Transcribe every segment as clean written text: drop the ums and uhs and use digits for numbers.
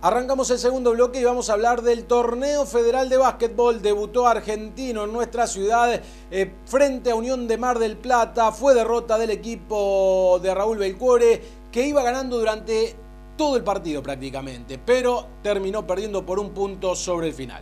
Arrancamos el segundo bloque y vamos a hablar del Torneo Federal de Básquetbol. Debutó Argentino en nuestra ciudad frente a Unión de Mar del Plata. Fue derrota del equipo de Raúl Belcuore, que iba ganando durante todo el partido prácticamente, pero terminó perdiendo por un punto sobre el final.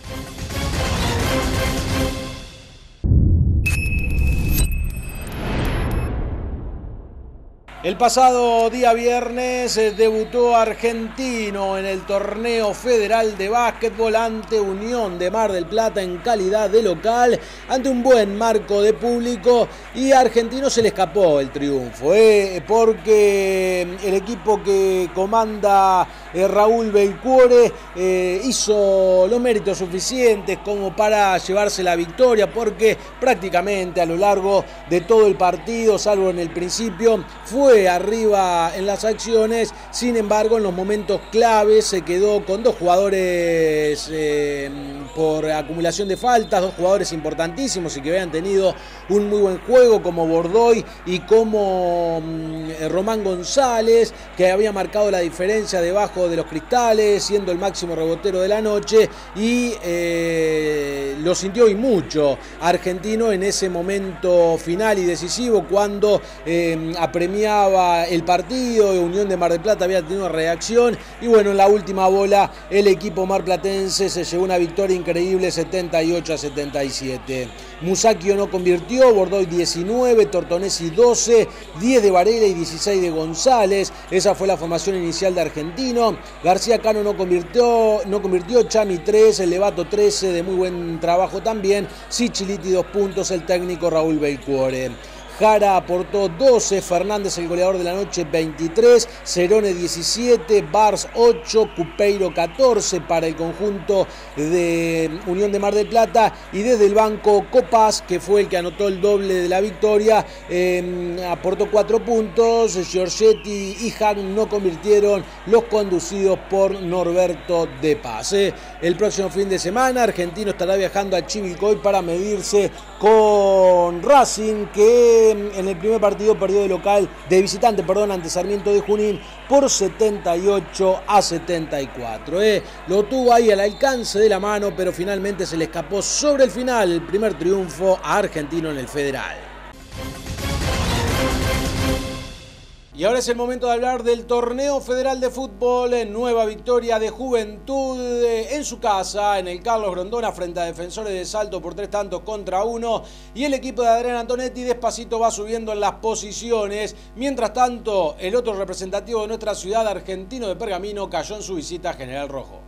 El pasado día viernes debutó Argentino en el Torneo Federal de Básquetbol ante Unión de Mar del Plata en calidad de local, ante un buen marco de público, y a Argentino se le escapó el triunfo, porque el equipo que comanda Raúl Belcuore hizo los méritos suficientes como para llevarse la victoria, porque prácticamente a lo largo de todo el partido, salvo en el principio, fue arriba en las acciones. Sin embargo, en los momentos claves se quedó con dos jugadores por acumulación de faltas, dos jugadores importantísimos y que habían tenido un muy buen juego, como Bordoy y como Román González, que había marcado la diferencia debajo de los cristales, siendo el máximo rebotero de la noche, y lo sintió y mucho Argentino en ese momento final y decisivo, cuando apremiaba el partido. Unión de Mar del Plata había tenido una reacción y bueno, en la última bola el equipo marplatense se llevó una victoria increíble, 78-77. Musacchio no convirtió, Bordoy 19, Tortonesi 12, 10 de Varela y 16 de González. Esa fue la formación inicial de Argentino. García Cano no convirtió, Chami 13, Levato 13, de muy buen trabajo también. Ciciliti 2 puntos, el técnico Raúl Belcuore. Jara aportó 12, Fernández el goleador de la noche 23, Cerone 17, Bars 8, Cupeiro 14 para el conjunto de Unión de Mar del Plata, y desde el banco Copás, que fue el que anotó el doble de la victoria, aportó 4 puntos, Giorgetti y Hahn no convirtieron, los conducidos por Norberto De Paz. El próximo fin de semana Argentino estará viajando a Chivilcoy para medirse con Racing, que en el primer partido perdió de visitante ante Sarmiento de Junín por 78-74. Lo tuvo ahí al alcance de la mano, pero finalmente se le escapó sobre el final el primer triunfo a Argentino en el Federal. Y ahora es el momento de hablar del Torneo Federal de Fútbol. Nueva victoria de Juventud en su casa, en el Carlos Grondona, frente a Defensores de Salto por 3-1. Y el equipo de Adrián Antonetti despacito va subiendo en las posiciones. Mientras tanto, el otro representativo de nuestra ciudad, Argentino de Pergamino, cayó en su visita a General Rojo.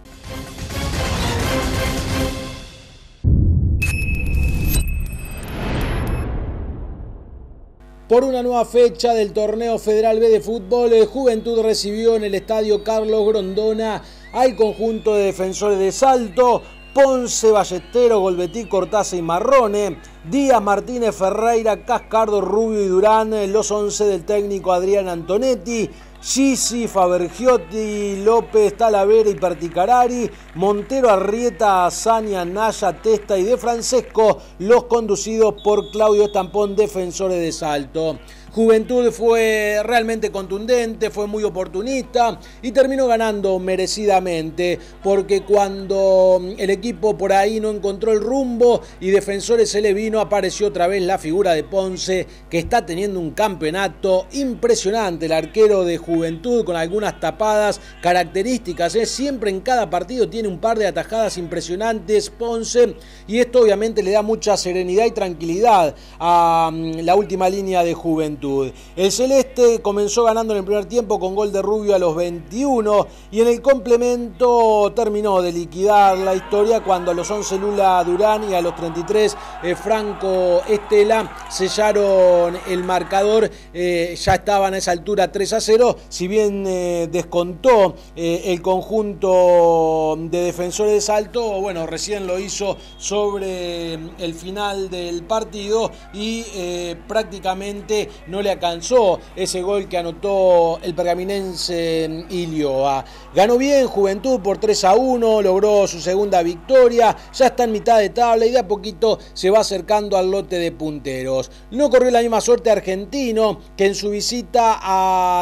Por una nueva fecha del Torneo Federal B de Fútbol, Juventud recibió en el estadio Carlos Grondona al conjunto de Defensores de Salto. Ponce, Ballestero, Golbetí, Cortázar y Marrone, Díaz, Martínez, Ferreira, Cascardo, Rubio y Durán, los 11 del técnico Adrián Antonetti. Gisi, Fabergiotti, López, Talavera y Perticarari, Montero, Arrieta, Azania, Naya, Testa y De Francesco, los conducidos por Claudio Estampón, Defensores de Salto. Juventud fue realmente contundente, fue muy oportunista y terminó ganando merecidamente, porque cuando el equipo por ahí no encontró el rumbo y Defensores se le vino, apareció otra vez la figura de Ponce, que está teniendo un campeonato impresionante. El arquero de Juventud, con algunas tapadas características, siempre en cada partido tiene un par de atajadas impresionantes Ponce, y esto obviamente le da mucha serenidad y tranquilidad a la última línea de Juventud. El celeste comenzó ganando en el primer tiempo con gol de Rubio a los 21, y en el complemento terminó de liquidar la historia cuando a los 11 Lula Durán y a los 33 Franco Estela sellaron el marcador. Ya estaban a esa altura 3-0, si bien descontó el conjunto de Defensores de Salto, bueno, recién lo hizo sobre el final del partido y prácticamente no le alcanzó ese gol que anotó el pergaminense Ilioa. Ganó bien Juventud por 3-1, logró su segunda victoria, ya está en mitad de tabla y de a poquito se va acercando al lote de punteros. No corrió la misma suerte Argentino, que en su visita a Defensores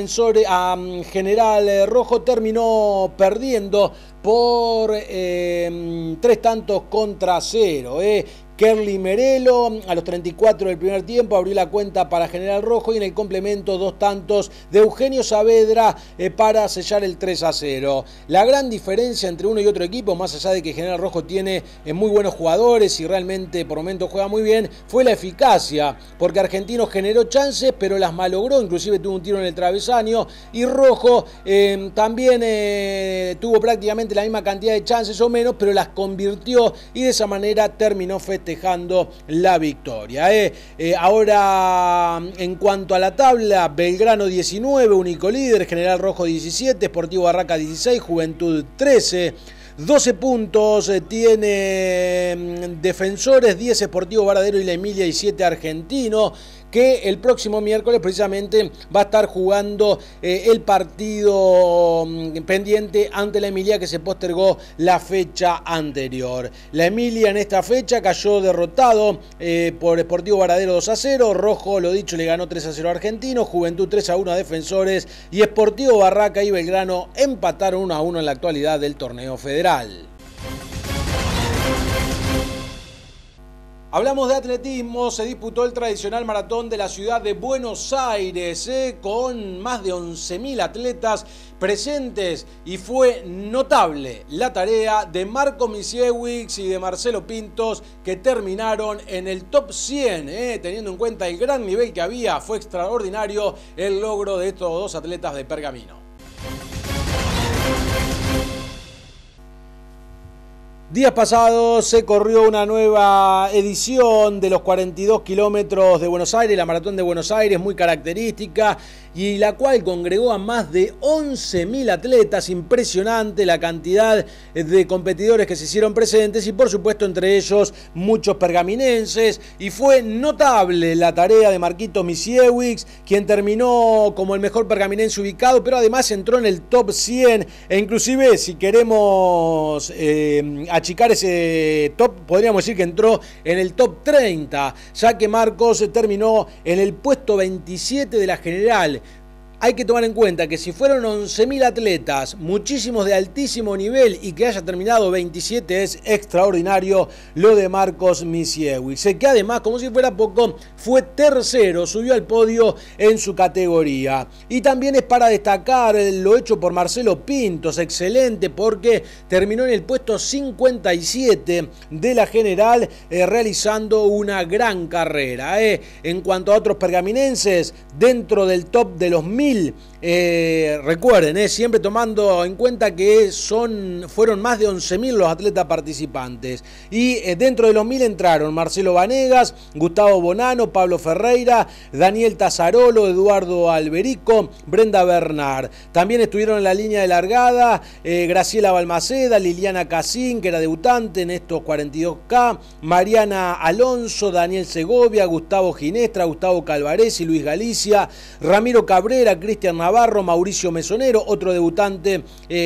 General Rojo, terminó perdiendo por 3-0. Kerly Merelo a los 34 del primer tiempo abrió la cuenta para General Rojo y en el complemento 2 tantos de Eugenio Saavedra para sellar el 3-0. La gran diferencia entre uno y otro equipo, más allá de que General Rojo tiene muy buenos jugadores y realmente por momentos juega muy bien, fue la eficacia, porque Argentinos generó chances pero las malogró, inclusive tuvo un tiro en el travesaño, y Rojo también tuvo prácticamente la misma cantidad de chances o menos, pero las convirtió y de esa manera terminó festejando la victoria. Ahora, en cuanto a la tabla, Belgrano 19, único líder, General Rojo 17, Sportivo Barraca 16, Juventud 13. 12 puntos tiene Defensores, 10 Sportivo Varadero y La Emilia y 7 Argentino, que el próximo miércoles precisamente va a estar jugando el partido pendiente ante La Emilia, que se postergó la fecha anterior. La Emilia en esta fecha cayó derrotado por Sportivo Varadero 2-0, Rojo, lo dicho, le ganó 3-0 a Argentino, Juventud 3-1 a Defensores y Sportivo Barraca y Belgrano empataron 1-1 en la actualidad del torneo federal. Hablamos de atletismo, se disputó el tradicional maratón de la ciudad de Buenos Aires, con más de 11.000 atletas presentes y fue notable la tarea de Marco Misiewicz y de Marcelo Pintos, que terminaron en el top 100, teniendo en cuenta el gran nivel que había. Fue extraordinario el logro de estos dos atletas de Pergamino. Días pasados se corrió una nueva edición de los 42 kilómetros de Buenos Aires, la Maratón de Buenos Aires, muy característica, y la cual congregó a más de 11.000 atletas. Impresionante la cantidad de competidores que se hicieron presentes y por supuesto entre ellos muchos pergaminenses, y fue notable la tarea de Marquito Misiewicz, quien terminó como el mejor pergaminense ubicado, pero además entró en el top 100 e inclusive, si queremos achicar ese top, podríamos decir que entró en el top 30, ya que Marcos terminó en el puesto 27 de la general. Hay que tomar en cuenta que si fueron 11.000 atletas, muchísimos de altísimo nivel, y que haya terminado 27 es extraordinario lo de Marcos Misiewicz, que además, como si fuera poco, fue tercero, subió al podio en su categoría. Y también es para destacar lo hecho por Marcelo Pintos, excelente, porque terminó en el puesto 57 de la general, realizando una gran carrera. En cuanto a otros pergaminenses, dentro del top de los 1.000, recuerden, siempre tomando en cuenta que fueron más de 11.000 los atletas participantes, y dentro de los 1.000 entraron Marcelo Vanegas, Gustavo Bonano, Pablo Ferreira, Daniel Tazzarolo, Eduardo Alberico, Brenda Bernard. También estuvieron en la línea de largada Graciela Balmaceda, Liliana Casín, que era debutante en estos 42K, Mariana Alonso, Daniel Segovia, Gustavo Ginestra, Gustavo Calvaresi, Luis Galicia, Ramiro Cabrera, Cristian Navarro, Mauricio Mesonero, otro debutante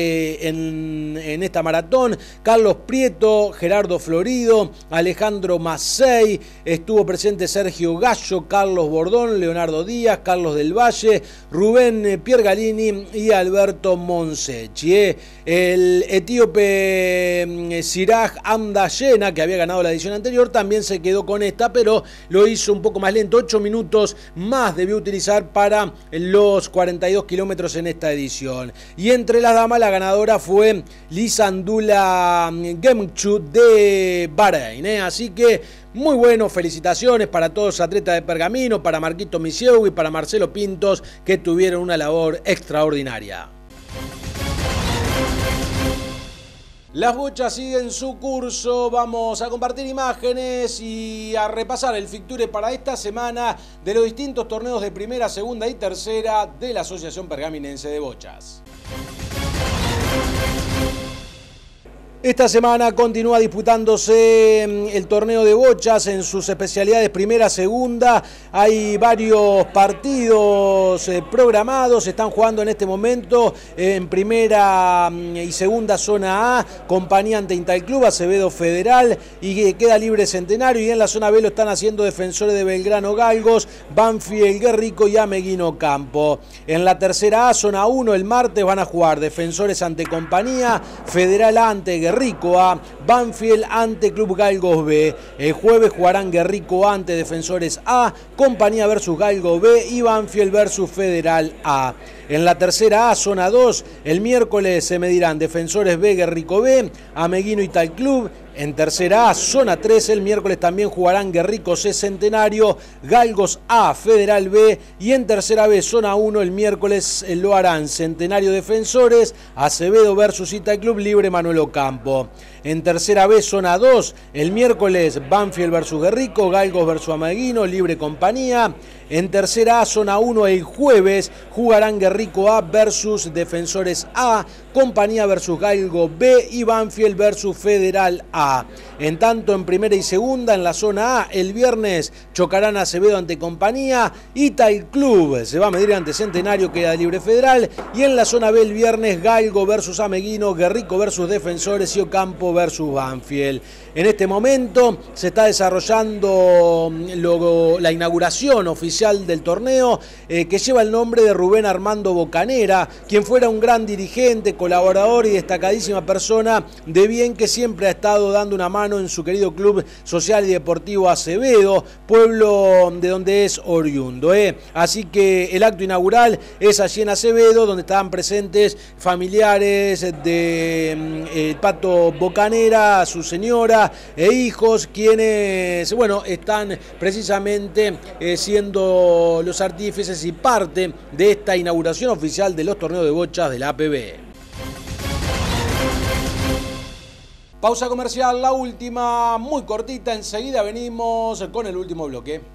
en esta maratón, Carlos Prieto, Gerardo Florido, Alejandro Macei, estuvo presente Sergio Gallo, Carlos Bordón, Leonardo Díaz, Carlos del Valle, Rubén Piergalini y Alberto Monsechi. El etíope Siraj Amdayena, que había ganado la edición anterior, también se quedó con esta, pero lo hizo un poco más lento, 8 minutos más debió utilizar para los 42 kilómetros en esta edición. Y entre las damas, la ganadora fue Lisandula Gemchu de Bahrein. Así que muy bueno, felicitaciones para todos los atletas de Pergamino, para Marquito Misiewicz y para Marcelo Pintos, que tuvieron una labor extraordinaria. Las bochas siguen su curso, vamos a compartir imágenes y a repasar el fixture para esta semana de los distintos torneos de primera, segunda y tercera de la Asociación Pergaminense de Bochas. Esta semana continúa disputándose el torneo de bochas en sus especialidades primera, segunda. Hay varios partidos programados. Se están jugando en este momento en primera y segunda zona A. Compañía ante Intalclub, Acevedo Federal y queda libre Centenario. Y en la zona B lo están haciendo Defensores de Belgrano Galgos, Banfield Guerrico y Ameguino Campo. En la tercera A, zona 1, el martes van a jugar Defensores ante Compañía, Federal A ante Guerrico A, Banfield ante Club Galgos B. El jueves jugarán Guerrico A ante Defensores A, Compañía versus Galgos B y Banfield versus Federal A. En la tercera A, zona 2, el miércoles se medirán Defensores B, Guerrico B, Ameguino y Talclub. En tercera A, zona 3, el miércoles también jugarán Guerrico C, Centenario, Galgos A, Federal B. Y en tercera B, zona 1, el miércoles lo harán Centenario Defensores, Acevedo versus Italclub, Libre Manuel Ocampo. En tercera B, zona 2, el miércoles Banfield versus Guerrico, Galgos versus Ameguino, Libre Compañía. En tercera A, zona 1, el jueves jugarán Guerrico A versus Defensores A, Compañía versus Galgos B y Banfield versus Federal A. En tanto, en primera y segunda, en la zona A, el viernes chocarán Acevedo ante Compañía, Italclub se va a medir ante Centenario, queda Libre Federal. Y en la zona B, el viernes, Galgo versus Ameguino, Guerrico versus Defensores y Ocampo versus Banfield. En este momento se está desarrollando la inauguración oficial del torneo que lleva el nombre de Rubén Armando Bocanera, quien fuera un gran dirigente, colaborador y destacadísima persona de bien que siempre ha estado dando una mano en su querido Club Social y Deportivo Acevedo, pueblo de donde es oriundo. Así que el acto inaugural es allí en Acevedo, donde estaban presentes familiares de Pato Bocanera, su señora e hijos, quienes, están precisamente siendo los artífices y parte de esta inauguración oficial de los torneos de bochas de la APB. Pausa comercial, la última, muy cortita, enseguida venimos con el último bloque.